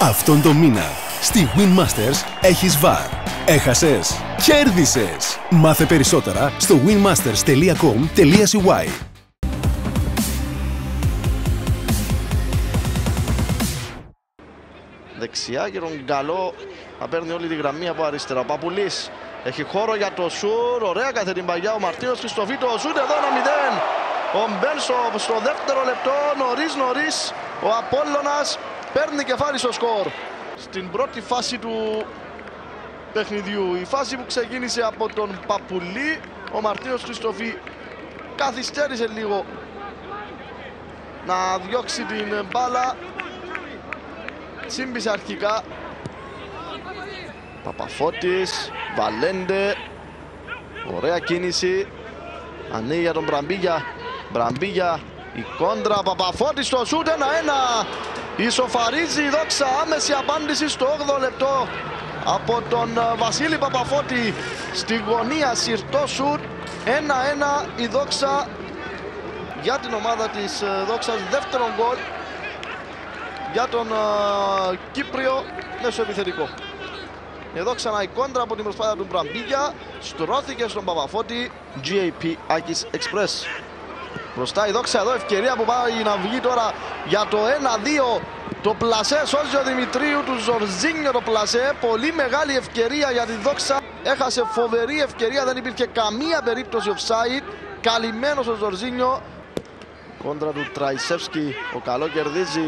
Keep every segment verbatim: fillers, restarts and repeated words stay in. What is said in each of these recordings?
Αυτόν τον μήνα στη Win Masters έχεις βαρ. Έχασες, κέρδισες. Μάθε περισσότερα στο winmasters τελεία com τελεία c y. Δεξιά και τον καλό θα παίρνει όλη τη γραμμή από αριστερά. Ο Παπουλής έχει χώρο για το σουρ. Ωραία κάθε την παγιά ο Μαρτίνος Χριστοφίτο. Ο σουρ εδώ ένα μηδέν. Ο Μπένσοπ στο δεύτερο λεπτό. Νωρίς νωρίς ο Απόλλωνας παίρνει κεφάλι στο σκορ. Στην πρώτη φάση του παιχνιδιού. Η φάση που ξεκίνησε από τον Παπουλή. Ο Μαρτίνος Χριστοφί καθυστέρησε λίγο να διώξει την μπάλα. Τσίμπησε αρχικά. Παπαφώτης, Βαλέντε. Ωραία κίνηση. Ανοίγει για τον Μπραμπίγια. Μπραμπίγια, η κόντρα. Παπαφώτης στο σούτ, ένα ένα. Ισοφαρίζει η Δόξα. Άμεση απάντηση στο όγδοο λεπτό από τον Βασίλη Παπαφώτη. Στη γωνία συρτό σούτ. ένα ένα η Δόξα για την ομάδα της Δόξας. Δεύτερον γκολ για τον uh, Κύπριο μεσοεπιθετικό. Εδώ ξανά η κόντρα από την προσπάθεια του Μπραμπίγια. Στρώθηκε στον Παπαφώτη. τζι έι πι Άκης Εξπρές. Μπροστά η Δόξα, εδώ ευκαιρία που πάει να βγει τώρα για το ένα δύο. Το πλασέ σώζει ο Δημητρίου του Ζορζίνιο, το πλασέ. Πολύ μεγάλη ευκαιρία για τη Δόξα. Έχασε φοβερή ευκαιρία, δεν υπήρχε καμία περίπτωση offside. Καλυμμένος ο Ζορζίνιο. Κόντρα του Τραϊσεύσκι, ο καλό κερδίζει.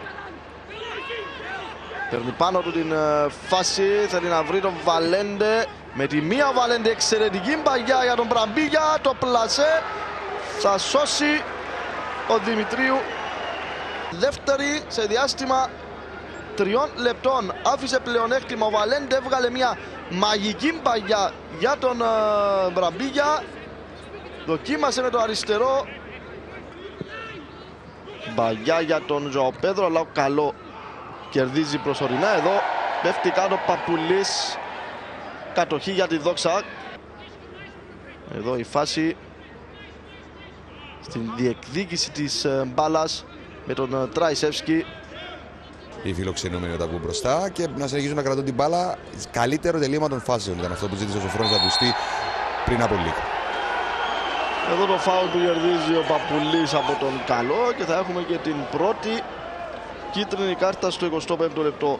Παίρνει πάνω του την uh, φάση, θέλει να βρει τον Βαλέντε. Με τη μία ο Βαλέντε, εξαιρετική μπαγιά για τον Μπραμπίγια. Το πλασέ θα σώσει ο Δημητρίου. Δεύτερη σε διάστημα τριών λεπτών. Άφησε πλεονέκτημα ο Βαλέντε, έβγαλε μια μαγική μπαγιά για τον uh, Μπραμπίγια. Δοκίμασε με το αριστερό. Μπαγιά για τον Ζωοπέδρο, αλλά ο καλό κερδίζει προσωρινά. Εδώ πέφτει κάτω Παπουλής. Κατοχή για τη Δόξα. Εδώ η φάση στην διεκδίκηση της μπάλας με τον Τραϊσεύσκι. Οι φιλοξενούμενοι όταν βγουν μπροστά και να συνεχίζουν να κρατούν την μπάλα. Καλύτερο τελείωμα των φάσεων ήταν αυτό που ζήτησε ο Σοφρόνης να ακουστεί πριν από λίγο. Εδώ το φάουλ που κερδίζει ο Παπουλής από τον καλό και θα έχουμε και την πρώτη κίτρινη κάρτα στο εικοστό πέμπτο λεπτό.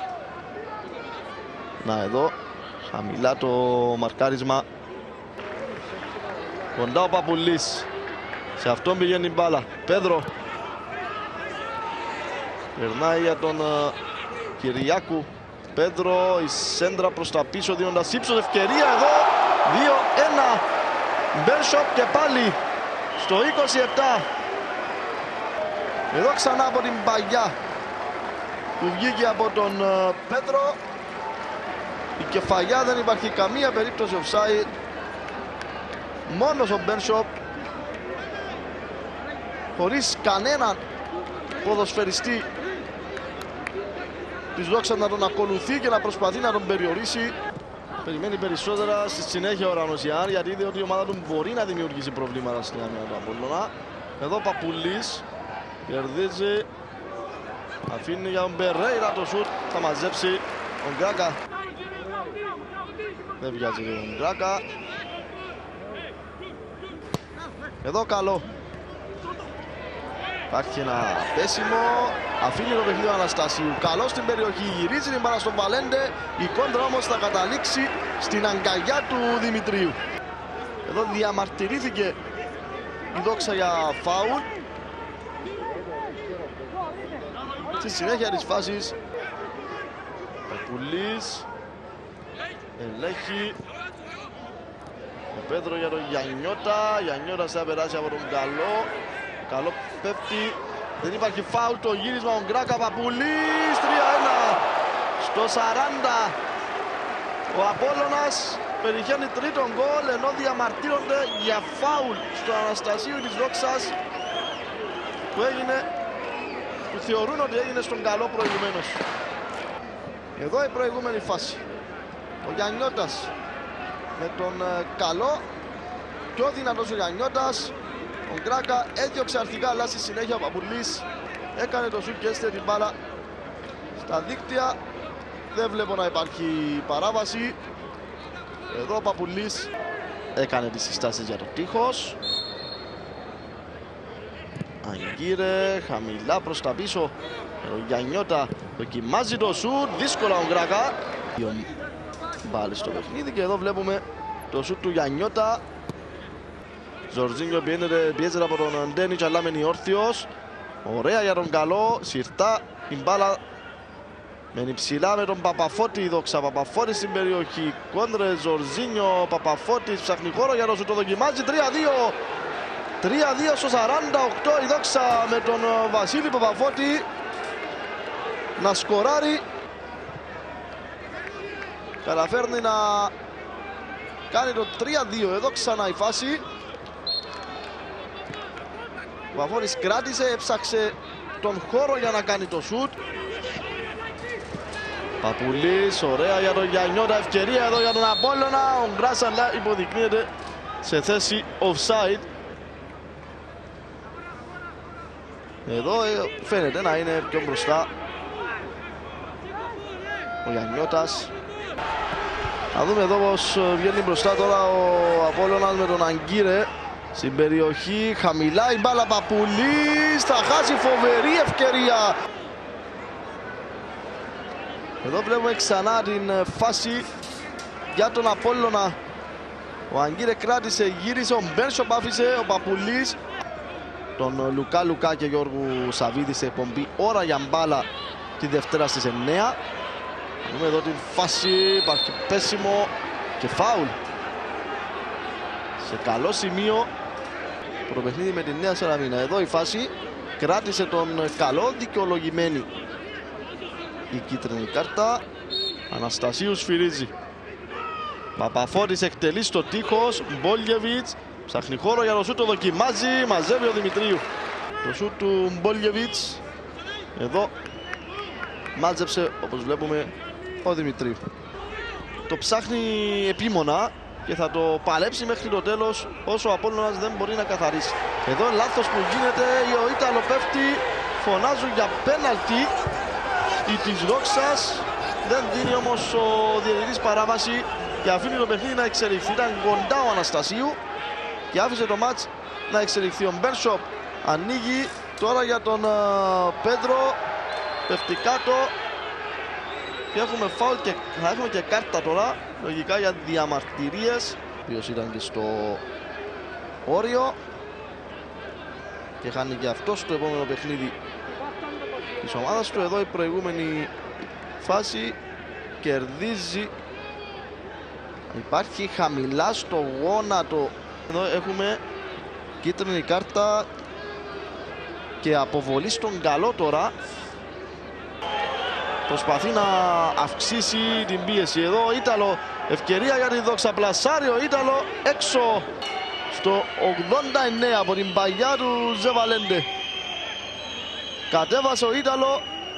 Να εδώ, χαμηλά το μαρκάρισμα. Κοντά ο Παπουλής. Σε αυτόν πηγαίνει η μπάλα. Πέδρο. Περνάει για τον uh, Κυριάκου. Πέδρο, η σέντρα προς τα πίσω δίνοντας ύψος ευκαιρία εδώ. δύο ένα. Μπένσοπ και πάλι στο είκοσι επτά. Εδώ ξανά από την παγιά που βγήκε από τον uh, Πέτρο. Η κεφαλιά, δεν υπάρχει καμία περίπτωση offside. Μόνος ο Μπένσοπ, χωρίς κανέναν ποδοσφαιριστή της Δόξας να τον ακολουθεί και να προσπαθεί να τον περιορίσει. Περιμένει περισσότερα στη συνέχεια ο Ρανοσιάν, γιατί είδε ότι η ομάδα του μπορεί να δημιουργήσει προβλήματα στην άμυνα του Απόλλωνα. Εδώ Παπουλής κερδίζει, αφήνει για τον Περέιρα το σουτ, θα μαζέψει τον Γκράκα. Δεν βιάζει τον Γκράκα. Εδώ καλό. Υπάρχει ένα πέσιμο, αφήνει το παιχνίδι ο Αναστασίου. Καλό στην περιοχή, γυρίζει την μπάλα στον Βαλέντε. Η κόντρα όμως θα καταλήξει στην αγκαλιά του Δημητρίου. Εδώ διαμαρτυρήθηκε η Δόξα για φάουλ. Στη συνέχεια της φάσης Παπουλής ελέγχει. Ο Πέτρο για τον Γιαννιώτα. Γιαννιώτας θα περάσει από τον Καλό. Καλό πέφτει. Δεν υπάρχει φάουλ, το γύρισμα ο Γκράκα. Παπουλής τρία ένα. Στο σαράντα ο Απόλλωνας περιχαίνει τρίτον γκολ, ενώ διαμαρτύρονται για φάουλ στο Αναστασίου της Δόξας που έγινε, που θεωρούν ότι έγινε στον Καλό προηγουμένως. Εδώ η προηγούμενη φάση. Ο Γιαννιώτας με τον Καλό. Πιο δυνατός ο Γιαννιώτας. Ο Γκράκα έδιωξε αρχικά, αλλά στη συνέχεια ο Παπουλής έκανε το σουτ και έστειλε την μπάλα Στα δίκτυα δεν βλέπω να υπάρχει παράβαση. Εδώ ο Παπουλής έκανε τις συστάσεις για το τείχος. Αγκύρε, χαμηλά προς τα πίσω. Ο Γιαννιώτα δοκιμάζει το σουτ, δύσκολα ο Γκράκα. Δύο μπάλες στο παιχνίδι και εδώ βλέπουμε το σουτ του Γιαννιώτα. Ζορζίνιο πιέζεται από τον Ντένιτς αλλά μένει όρθιος. Ωραία για τον καλό, συρτά η μπάλα. Μένει ψηλά με τον Παπαφώτη, δόξα Παπαφώτη στην περιοχή. Κόντρε Ζορζίνιο, Παπαφώτης ψάχνει χώρο για το σουτ, το δοκιμάζει. τρία δύο. τρία δύο στο σαράντα οκτώ η δόξα με τον Βασίλη Παπαφώτη να σκοράρει. Καταφέρνει να κάνει το τρία δύο. Εδώ ξανά η φάση. Ο Παπαφώτης κράτησε, έψαξε τον χώρο για να κάνει το σουτ. Παπουλής, ωραία για τον Γιαννιώτα, ευκαιρία εδώ για τον Απόλλωνα. Ο Γκράς αλλά υποδεικνύεται σε θέση offside. Εδώ φαίνεται να είναι πιο μπροστά ο Γιαννιώτας. Θα δούμε εδώ πως βγαίνει μπροστά τώρα ο Απόλλωνας με τον Αγκύρε. Στην περιοχή, χαμηλά η μπάλα, Παπουλής, θα χάσει, φοβερή ευκαιρία. Εδώ βλέπουμε ξανά την φάση για τον Απόλλωνα. Ο Αγκύρε κράτησε, γύρισε, ο Μπέρσοπ άφησε, ο Παπουλής. Τον Λουκά Λουκά και Γιώργου Σαββίδη σε εκπομπή Ώρα για μπάλα τη Δευτέρα στις εννιά. Δούμε εδώ την φάση, υπάρχει πέσιμο και φάουλ. Σε καλό σημείο το παιχνίδι με τη Νέα Σαλαμίνα. Εδώ η φάση κράτησε τον καλό, δικαιολογημένη η κίτρινη κάρτα. Αναστασίου σφυρίζει. Παπαφώτης εκτελεί στο τείχος. Μπόλγεβιτς ψάχνει χώρο για το σούτ, το δοκιμάζει. Μαζεύει ο Δημητρίου. Το σούτ του Μπόλγεβιτς. Εδώ μάζεψε, όπως βλέπουμε, ο Δημητρίου. Το ψάχνει επίμονα και θα το παλέψει μέχρι το τέλος όσο ο Απόλλωνας δεν μπορεί να καθαρίσει. Εδώ λάθος που γίνεται, ο Ήταλο πέφτει, φωνάζουν για πέναλτι η της Δόξας. Δεν δίνει όμως ο διαιτητής παράβαση και αφήνει το παιχνίδι να εξελιχθεί. Ήταν κοντά ο Αναστασίου και άφησε το μάτς να εξελιχθεί. Ο Μπέρσοπ ανοίγει τώρα για τον uh, Πέντρο, πέφτει κάτω και έχουμε φάουλ και θα έχουμε και κάρτα τώρα, λογικά για διαμαρτυρίες, ο οποίος ήταν και στο όριο και χάνει και αυτό στο επόμενο παιχνίδι της ομάδας του. Εδώ η προηγούμενη φάση κερδίζει, υπάρχει χαμηλά στο γόνατο. Εδώ έχουμε κίτρινη κάρτα και αποβολή στον καλό τώρα. Προσπαθεί να αυξήσει την πίεση. Εδώ ο Ήταλο, ευκαιρία για τη Δόξα, πλασάρει ο Ήταλο έξω στο ογδόντα εννέα από την παγιά του Ζεβαλέντε. Κατέβασε ο Ήταλο.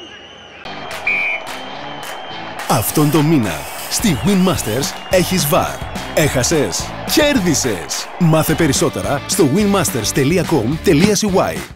Αυτόν τον μήνα στη Win Masters έχεις βαρ. Έχασες, κέρδισες. Μάθε περισσότερα στο winmasters τελεία com τελεία cy.